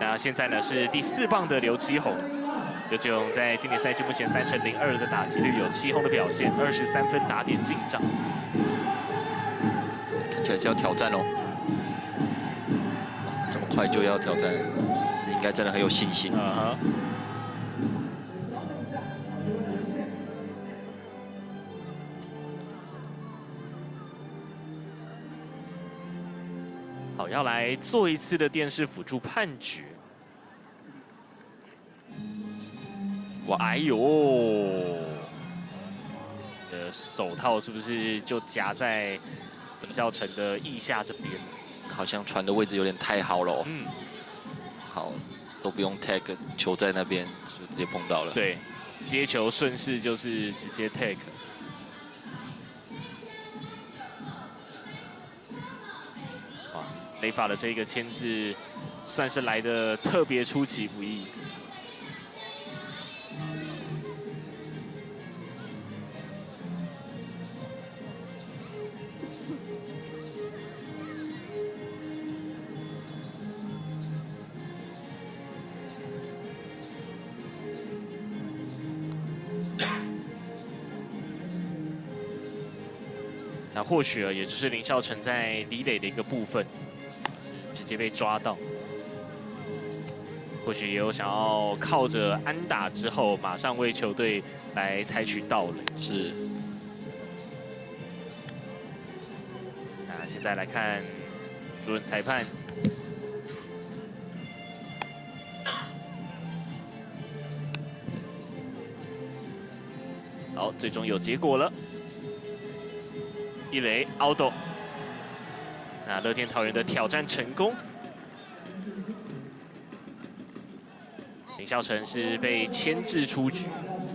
那现在呢是第4棒的刘基宏。刘基宏在今年赛季目前3成02的打击率，有7轰的表现，23分打点进账。 看起来是要挑战哦。这么快就要挑战，应该真的很有信心。 好，要来做一次的电视辅助判决。哇，哎呦，这个手套是不是就夹在林孝成的腋下这边？ 好像传的位置有点太好了哦。 嗯， 好，都不用 tag， 球在那边就直接碰到了。 对，接球顺势就是直接 tag。哇，雷法的这个牵制算是来的特别出其不意。那或许也就是林孝成在李磊的一个部分，是直接被抓到。或许也有想要靠着安打之后，马上为球队来采取盗垒。 是。 那现在来看主任裁判。好，最终有结果了。一垒 out， 那乐天桃园的挑战成功。林孝成是被牵制出局。